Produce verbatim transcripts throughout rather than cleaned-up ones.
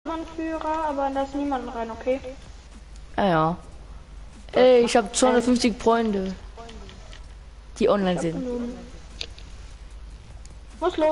Anführer, aber da ist niemand rein, okay? Ja, ja. Ey, ich habe zweihundertfünfzig Freunde, die online sind. Was los?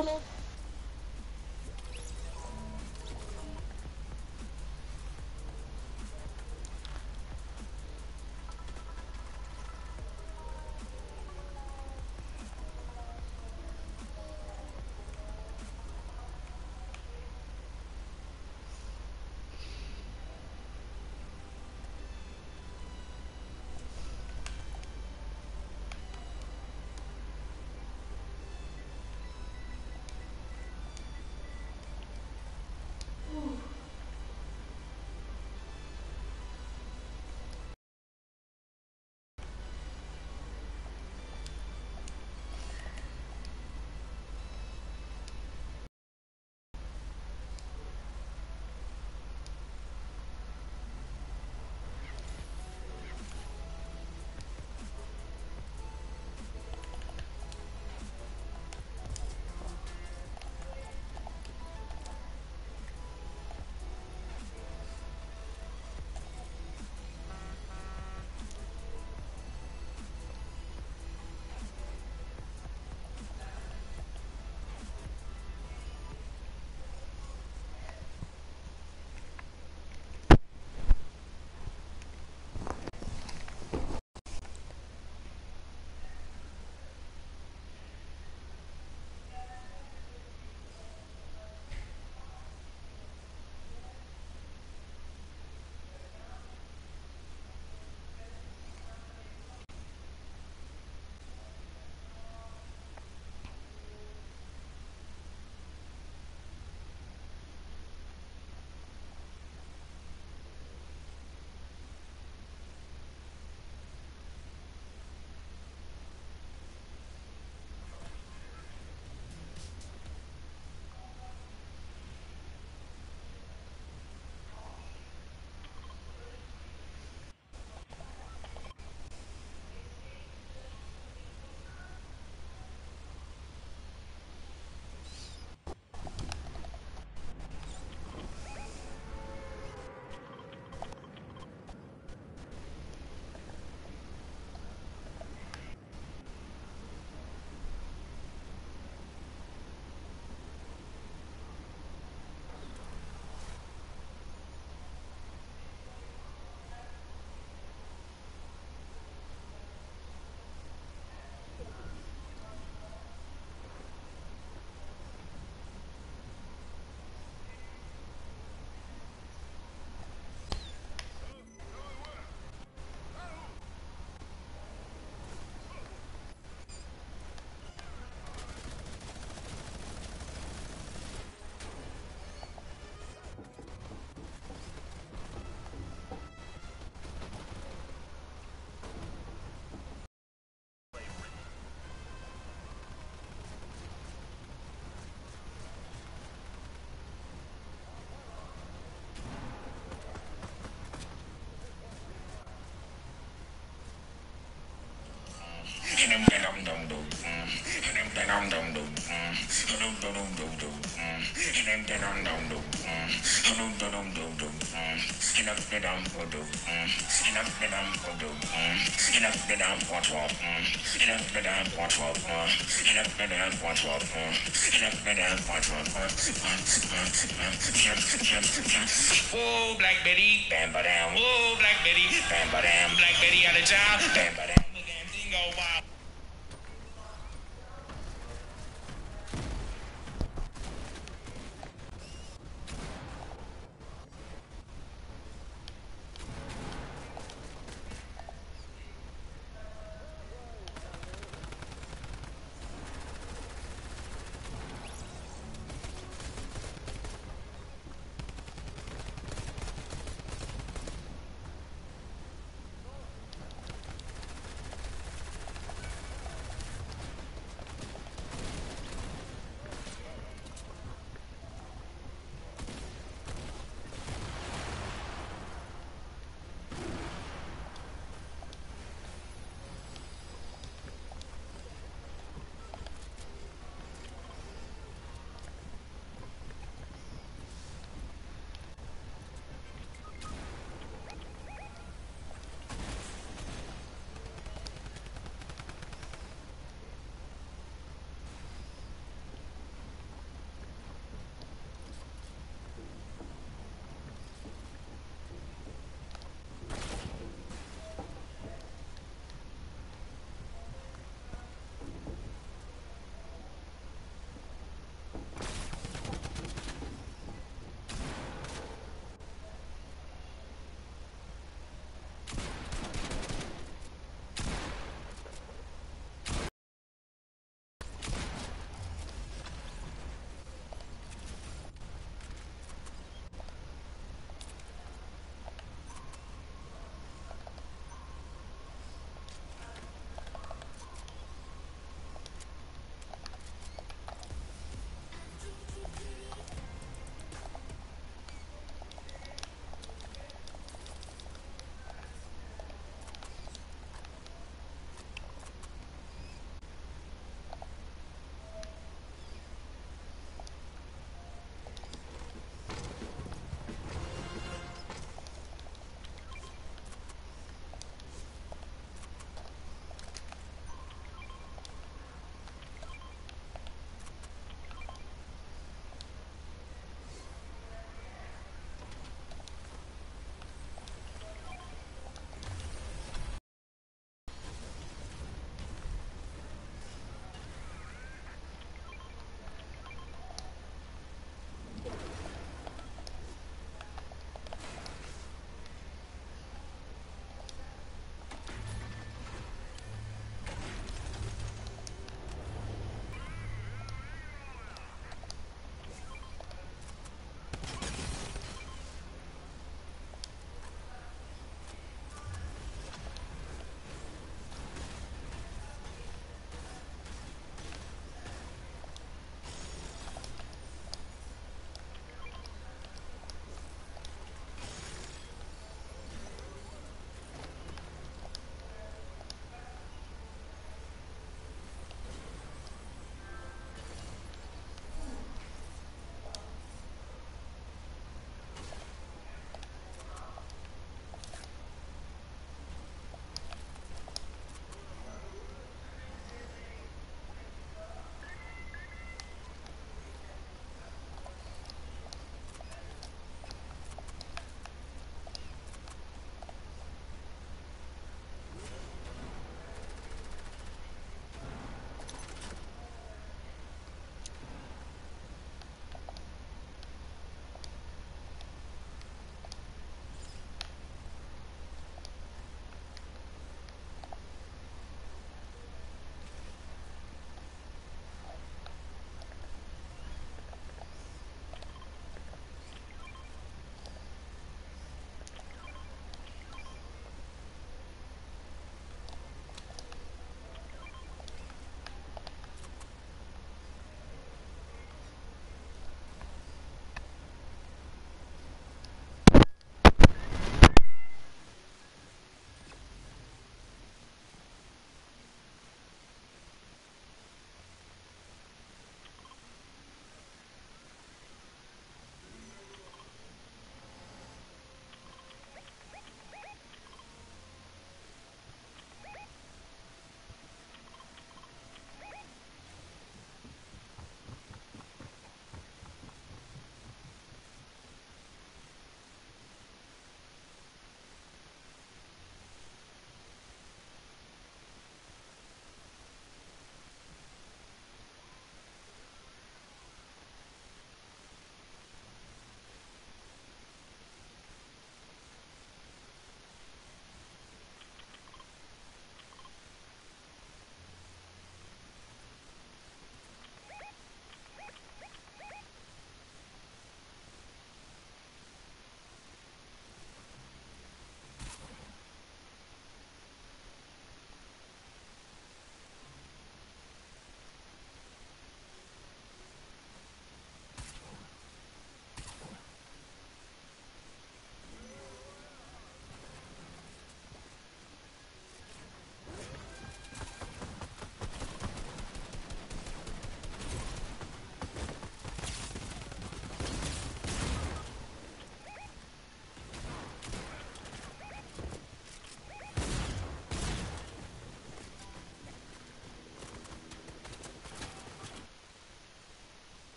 Whoa, Black Betty, bam ba dam. Whoa, Black Betty, bam ba dam. Black Betty out of town, bam ba dam. Look at him go wild.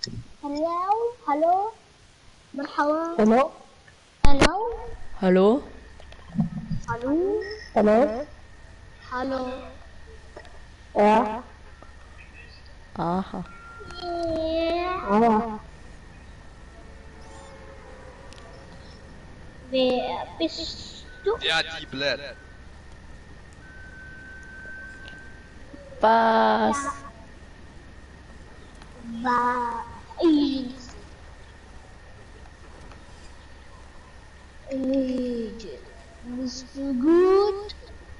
Hello, hallo, مرحبا. Hallo? Hello, Hallo? hallo, Hallo? hallo. Ja? Aha. Ja. Ah, Wer bist du? Ja, die Blatt. Was? War ich. Ich. Bist du gut?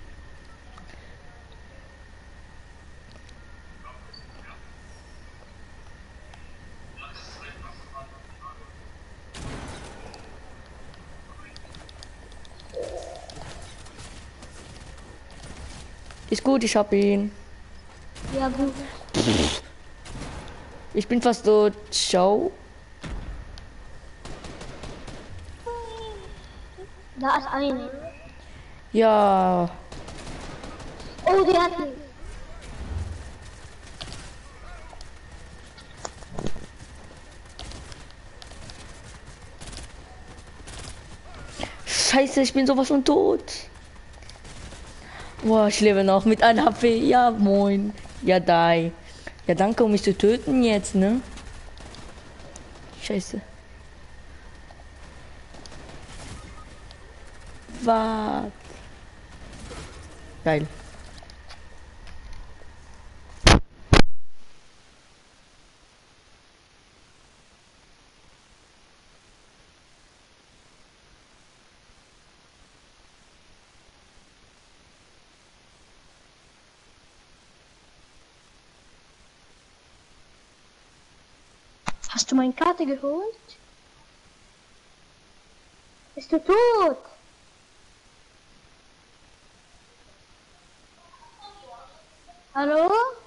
Ist gut, ich hab ihn. Ja, gut. Ich bin fast tot. Ciao. Da ist eine. Ja. Oh, die hat mich. Scheiße, ich bin sowas von tot. Boah, ich lebe noch mit einem H P. Ja, moin. Ja, die. Ja, danke, um mich zu töten jetzt, ne? Scheiße. Was? Geil. Hast du meine Karte geholt? Bist du tot? Hallo?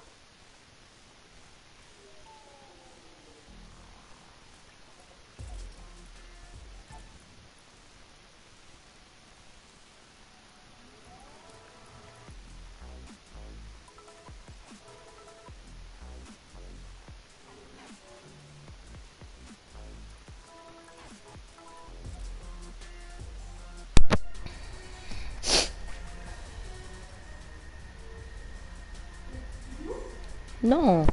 No.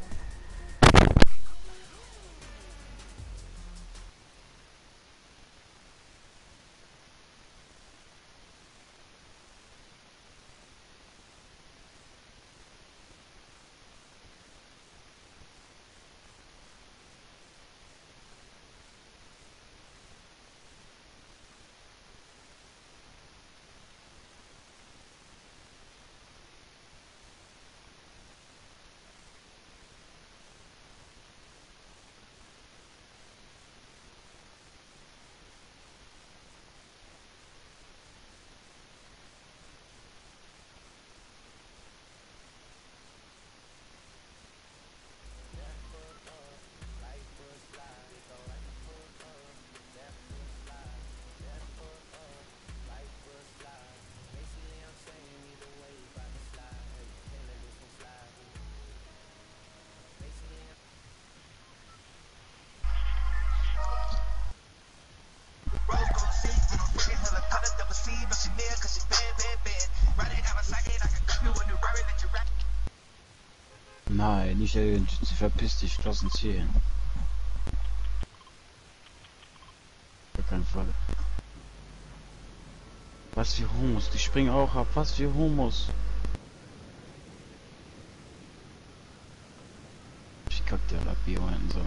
Nein, nicht irgendwie. Verpiss dich, lass uns hier hin. Auf keinen Fall. Was für Humus, die springen auch ab, was für Humus. Ich kack dir la Bio hin, so.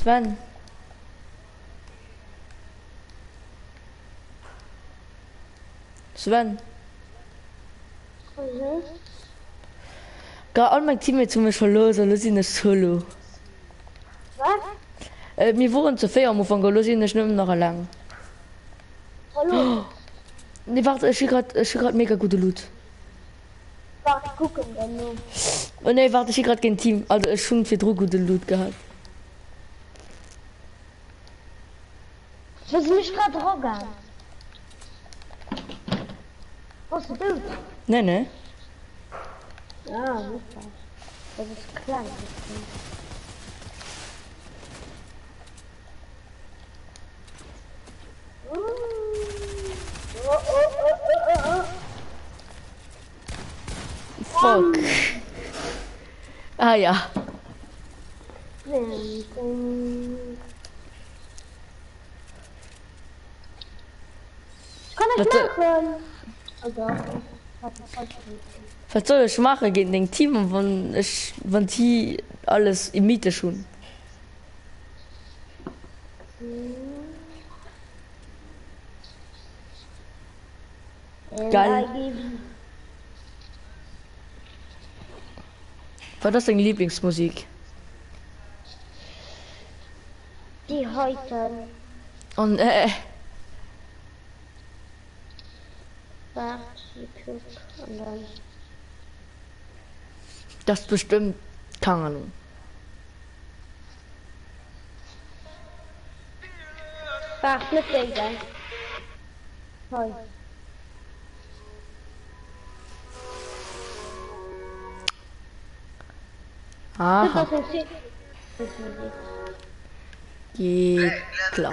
Sven. Sven. Mhm. Gar all mein Team zu mir verloren, los in solo. Was? Äh, mir wurden zu fair, von los in der noch lang. Hallo? Nee, warte, ich grad, ich grad mega gute Loot. Warte, gucken dann nur. Oh nee, warte, ich grad kein Team, also ich schon für gute Loot gehabt. Was mich gerade rogan? Was du? Nee, nee. Ja, super. Das ist klein. Oh, oh, oh, oh, oh. Fuck. Ah ja. Kann ich Bitte. machen? Also, Was soll ich machen gegen den Team, wenn ich, wenn die alles im Miete schon? Geil. Was ist deine Lieblingsmusik? Die heute Und äh, war die Glück und dann das bestimmt keine Ahnung. war Flipper. Heute. Aha, Das ist jetzt. geht klar.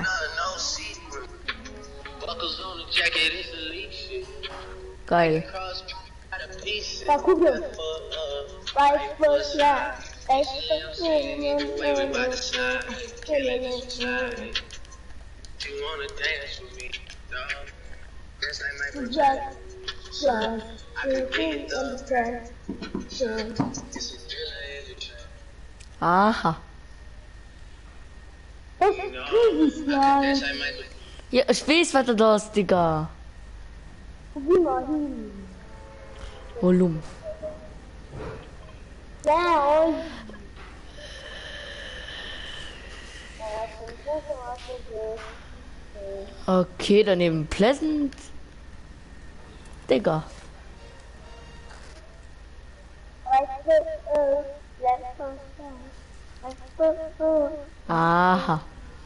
Geil. Da guck mal. Weiß was ja. Echt Aha. Das ist Kriegsland. Ja, ich weiß, was das ist, Digga. Wie mal hin. Volumen. Ja, und. Okay, daneben Pleasant. Digga. Aha.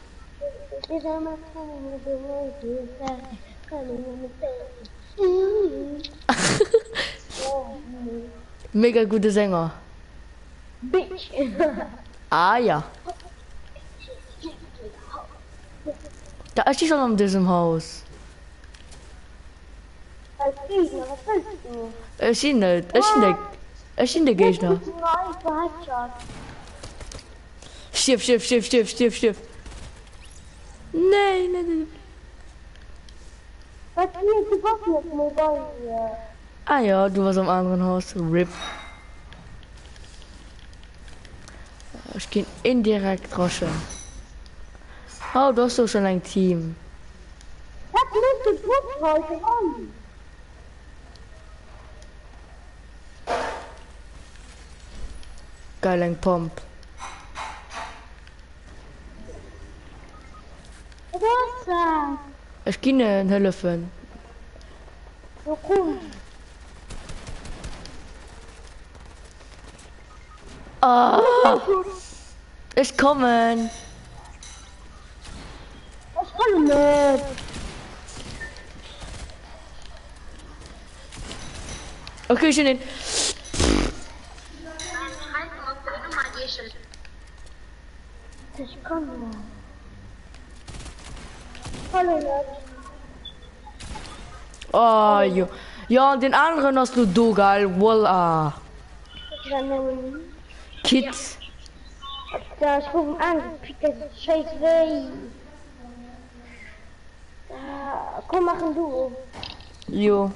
Mega gute Sänger. Bitch. Ah ja. Da ist die schon an diesem Haus. Als Gegner, was willst du? Ich bin nicht. Ich bin der. Ich bin der Gegner. Nein, Headshot. Stirb, stirb, stirb, stirb, stirb, stirb. Nein, nein, nein. Was hier die Waffe mit Mobile hier? Ah ja, du warst am anderen Haus. R I P. Ich gehe indirekt raschen. Oh, du hast doch schon ein Team. Was nimmt die Puppe heute an? Geil, ein Pump. Was ist das? Ich gehe in helfen. So cool. Ah, ich komme. Ich kann nicht. Okay, schon den. Ich kann nicht. Hallo Leute. Oh, jo. Ja, und den anderen hast du do, geil. Voila. Ich renne. Kids. Da ist oben angepickt, das ist scheiß weh. Da, komm, machen du. Jo.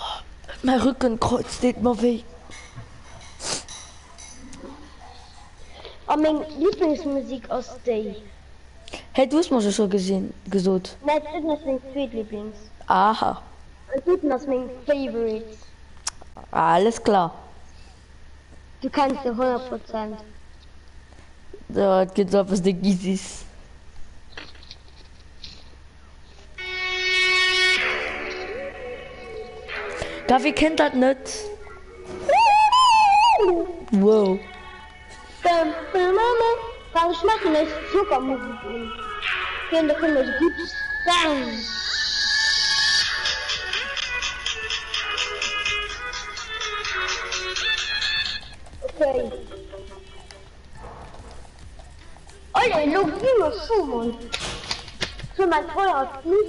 Mein Rückenkreuz steht mal weh. Oh, meine Lieblingsmusik aus der. Hey, du hast mich schon gesehen, gesucht. Nein, das ist mein Zweitlieblings. Aha, Und das ist mein Favorite. alles klar. Du kannst ja hundert Prozent. Da geht's auf, was der Giesis. Kaffee kennt das nicht. Wow. Bam, bam, bam. Was ich mache, ist Zuckermusik. Okay, da können wir so gut sagen. Okay. Alter, look, immer so, Mann. So mein teurer Fluss.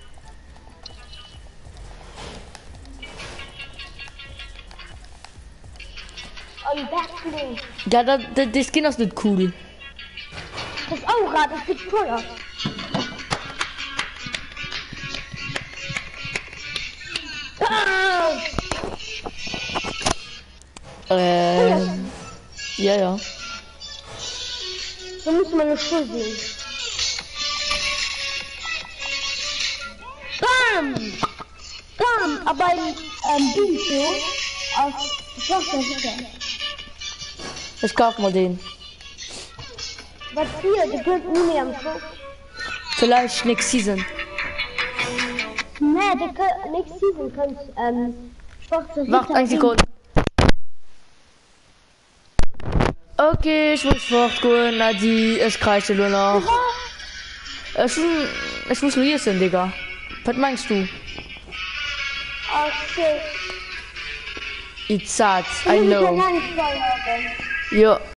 Oh, Backling. Ja, das, das, das Skin ist nicht cool. Das Aura, das sieht toll aus. Ah! Ähm. Ja, ja. So muss man eine Schuhe sehen. Bam! Bam! Aber ein ähm, Video aus Schwarzer. Ich kauf mal den. Was hier, der gehört nie mehr am Schluss. Vielleicht next Season. Nee, der kann, nächste Season kommt, ähm, Schwarzer. Warte, eine Sekunde. Okay, ich muss fortgehen, Nadi, es kreischt nur noch. Ich, ich muss nur hier sein, Digga. Was meinst du? Okay. It's sad, I Ich know. kann gar nicht sagen. Ja.